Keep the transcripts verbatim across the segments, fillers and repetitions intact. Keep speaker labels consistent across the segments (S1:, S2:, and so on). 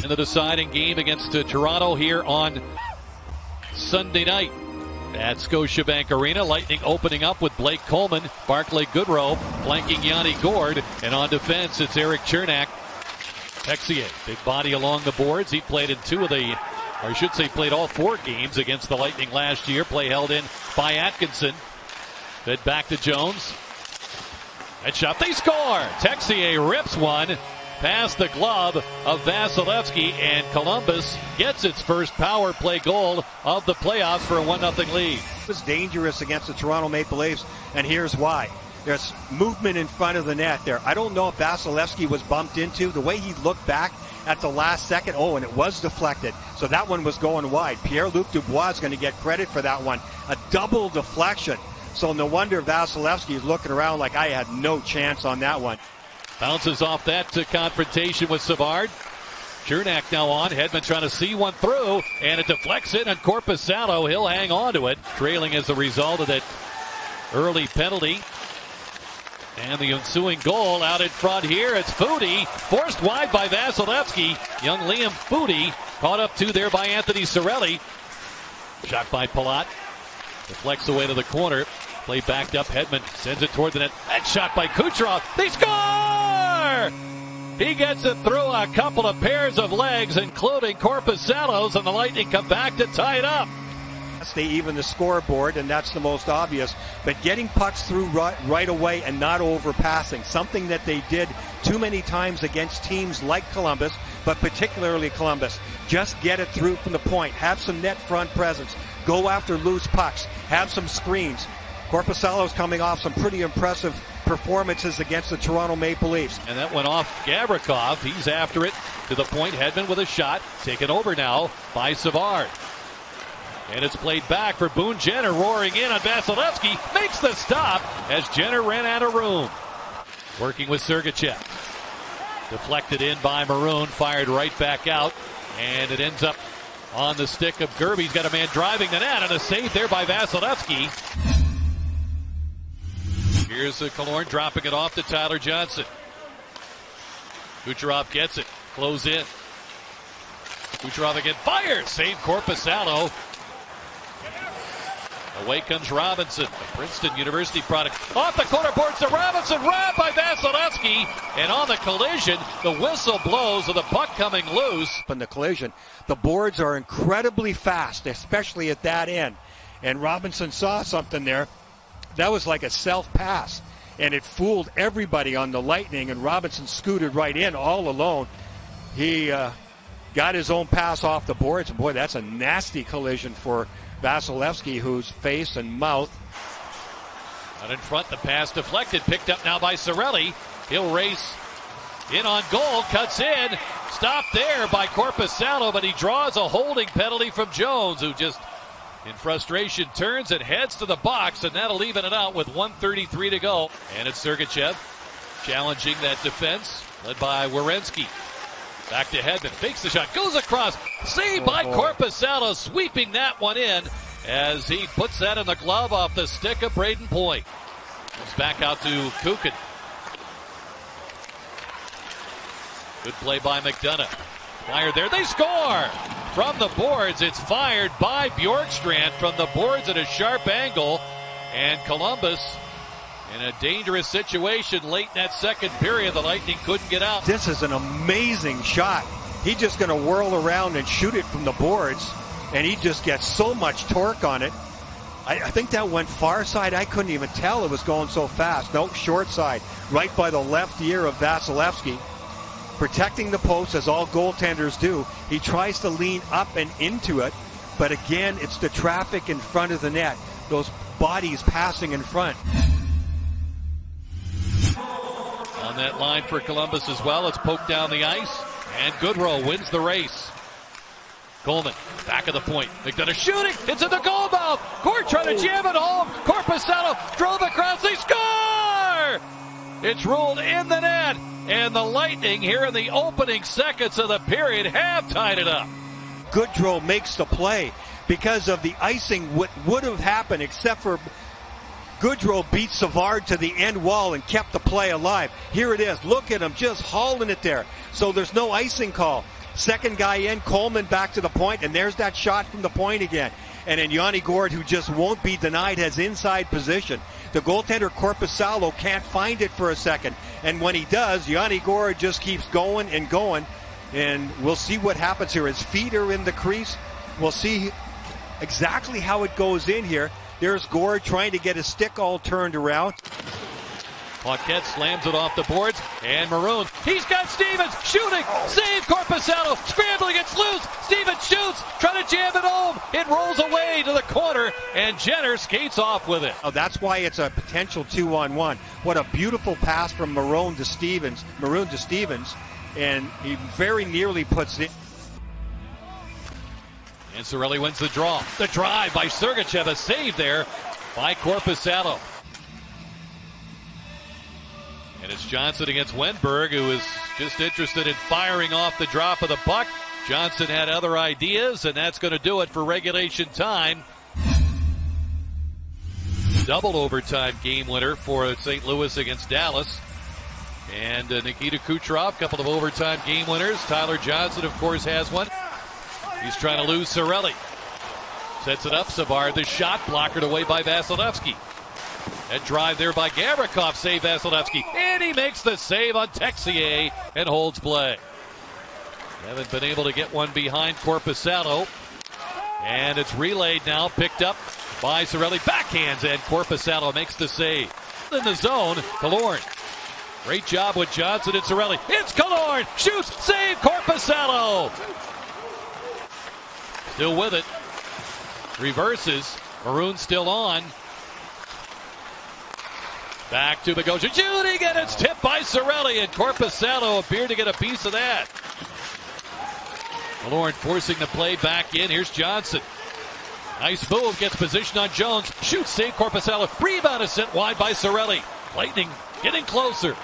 S1: in the deciding game against uh, Toronto here on Sunday night at Scotiabank Arena. Lightning opening up with Blake Coleman, Barclay Goodrow flanking Yanni Gourde, and on defense it's Erik Cernak. Texier, big body along the boards. He played in two of the, or I should say played all four games against the Lightning last year. Play held in by Atkinson. Fed back to Jones. That shot, they score! Texier rips one past the glove of Vasilevsky, and Columbus gets its first power play goal of the playoffs for a one nothing lead.
S2: It was dangerous against the Toronto Maple Leafs, and here's why. There's movement in front of the net there. I don't know if Vasilevsky was bumped into. The way he looked back at the last second, oh, and it was deflected. So that one was going wide. Pierre-Luc Dubois is going to get credit for that one. A double deflection. So no wonder Vasilevsky is looking around like I had no chance on that one.
S1: Bounces off that to confrontation with Savard. Cernak now on. Hedman trying to see one through, and it deflects it, and Korpisalo, he'll hang on to it. Trailing as a result of that early penalty. And the ensuing goal out in front here. It's Foudy, forced wide by Vasilevsky. Young Liam Foudy caught up to there by Anthony Cirelli. Shot by Palat. Deflects away to the corner. Play backed up. Hedman sends it toward the net. And shot by Kucherov. They score! He gets it through a couple of pairs of legs, including Korpisalo's, and the Lightning come back to tie it up.
S2: They even the scoreboard, and that's the most obvious. But getting pucks through right, right away and not overpassing, something that they did too many times against teams like Columbus, but particularly Columbus. Just get it through from the point. Have some net front presence. Go after loose pucks. Have some screens. Korpisalo's coming off some pretty impressive performances against the Toronto Maple Leafs.
S1: And that went off Gavrikov. He's after it to the point. Hedman with a shot. Taken over now by Savard. And it's played back for Boone Jenner, roaring in on Vasilevsky. Makes the stop as Jenner ran out of room. Working with Sergachev. Deflected in by Maroon. Fired right back out. And it ends up on the stick of Gerby. He's got a man driving the net, and a save there by Vasilevsky. Here's Killorn dropping it off to Tyler Johnson. Kucherov gets it. Close in. Kucherov again fires. Save Korpisalo. Away comes Robinson, a Princeton University product. Off the corner boards to Robinson, robbed by Vasilevsky. And on the collision, the whistle blows with the puck coming loose.
S2: On the collision, the boards are incredibly fast, especially at that end. And Robinson saw something there. That was like a self-pass. And it fooled everybody on the Lightning, and Robinson scooted right in all alone. He uh, got his own pass off the boards. And boy, that's a nasty collision for Vasilevsky, whose face and mouth.
S1: Out in front, the pass deflected, picked up now by Cirelli. He'll race in on goal, cuts in, stopped there by Korpisalo, but he draws a holding penalty from Jones, who just, in frustration, turns and heads to the box, and that'll even it out with one thirty-three to go. And it's Sergachev challenging that defense, led by Werenski. Back to Hedman, fakes the shot, goes across, saved by Korpisalo, sweeping that one in as he puts that in the glove off the stick of Braden Point. Comes back out to Kukin. Good play by McDonough. Fired there, they score! From the boards, it's fired by Bjorkstrand from the boards at a sharp angle, and Columbus in a dangerous situation late in that second period. The Lightning couldn't get out.
S2: This is an amazing shot. He's just going to whirl around and shoot it from the boards, and he just gets so much torque on it. I, I think that went far side. I couldn't even tell it was going so fast. No, short side, right by the left ear of Vasilevsky. Protecting the post, as all goaltenders do. He tries to lean up and into it, but again, it's the traffic in front of the net. Those bodies passing in front.
S1: On that line for Columbus as well. It's poked down the ice, and Goodrow wins the race. Coleman, back of the point. McDonough shooting. It's in the goal mouth. Court trying to jam it home. Korpisalo drove across. They score! It's ruled in the net. And the Lightning here in the opening seconds of the period have tied it up.
S2: Goodrow makes the play because of the icing. What would have happened except for Goodrow beat Savard to the end wall and kept the play alive. Here it is. Look at him just hauling it there. So there's no icing call. Second guy in, Coleman back to the point, and there's that shot from the point again. And then Yanni Gourde, who just won't be denied, has inside position. The goaltender Korpisalo can't find it for a second. And when he does, Yanni Gourde just keeps going and going. And we'll see what happens here. His feet are in the crease. We'll see exactly how it goes in here. There's Gourde trying to get his stick all turned around.
S1: Paquette slams it off the boards, and Maroon, he's got Stevens shooting, save Korpisalo, scrambling, it's loose, Stevens shoots, trying to jam it home, it rolls away to the corner, and Jenner skates off with it.
S2: Oh, that's why it's a potential two-on-one. What a beautiful pass from Maroon to Stevens, Maroon to Stevens, and he very nearly puts it.
S1: And Cirelli wins the draw. The drive by Sergachev, a save there by Korpisalo. And it's Johnson against Wenberg, who is just interested in firing off the drop of the puck. Johnson had other ideas, and that's going to do it for regulation time. Double overtime game winner for Saint Louis against Dallas. And uh, Nikita Kucherov, couple of overtime game winners. Tyler Johnson, of course, has one. He's trying to lose Cirelli. Sets it up, Savard, the shot blockered away by Vasilevsky. That drive there by Gavrikov, save Vasilevsky. And he makes the save on Texier and holds play. Haven't been able to get one behind Korpisalo. And it's relayed now, picked up by Cirelli. Backhands, and Korpisalo makes the save. In the zone, Killorn. Great job with Johnson and Cirelli. It's Killorn. Shoots, save Korpisalo. Still with it. Reverses. Maroon still on. Back to Bogosian, shooting, and it's tipped by Cirelli, and Korpisalo appeared to get a piece of that. Killorn forcing the play back in. Here's Johnson. Nice move, gets position on Jones. Shoots, save Korpisalo. Rebound is sent wide by Cirelli. Lightning getting closer.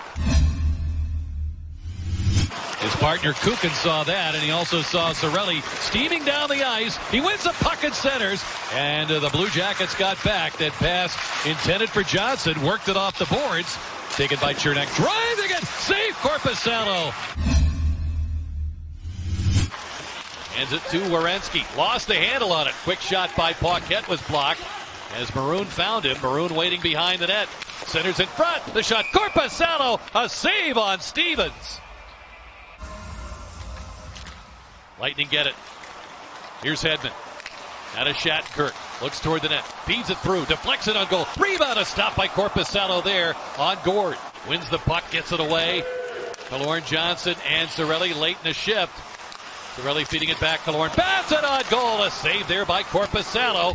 S1: His partner Kukin saw that, and he also saw Cirelli steaming down the ice. He wins the puck and centers, and uh, the Blue Jackets got back. That pass intended for Johnson, worked it off the boards. Taken by Cernak, driving it, save Korpisalo. Hands it to Werenski, lost the handle on it. Quick shot by Paquette was blocked as Maroon found him. Maroon waiting behind the net. Centers in front, the shot, Korpisalo, a save on Stevens. Lightning get it. Here's Hedman. Out of Shattenkirk. Looks toward the net. Feeds it through. Deflects it on goal. Rebound, a stop by Korpisalo there on Gourde. Wins the puck, gets it away. Killorn, Johnson, and Cirelli late in the shift. Cirelli feeding it back. Killorn bats it on goal. A save there by Korpisalo.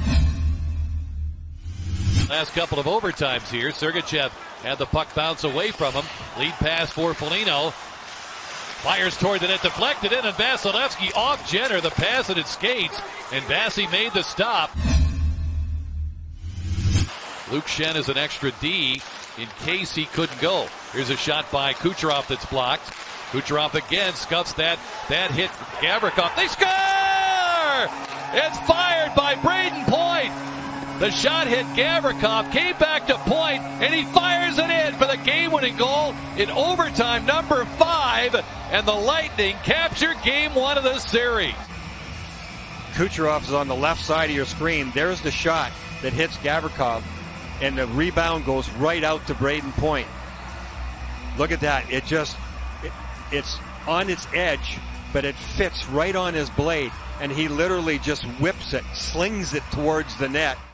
S1: Last couple of overtimes here. Sergachev had the puck bounce away from him. Lead pass for Foligno. Fires toward the net, deflected in, and Vasilevsky off Jenner. The pass at its skates, and Vasi made the stop. Luke Schenn is an extra D in case he couldn't go. Here's a shot by Kucherov that's blocked. Kucherov again scuffs that. That hit Gavrikov. They score! It's fired by Braden Point. The shot hit Gavrikov, came back to Point, and he fires it in for the game-winning goal in overtime number five, and the Lightning capture game one of the series.
S2: Kucherov is on the left side of your screen. There's the shot that hits Gavrikov, and the rebound goes right out to Braden Point. Look at that. It just, it, it's on its edge, but it fits right on his blade, and he literally just whips it, slings it towards the net.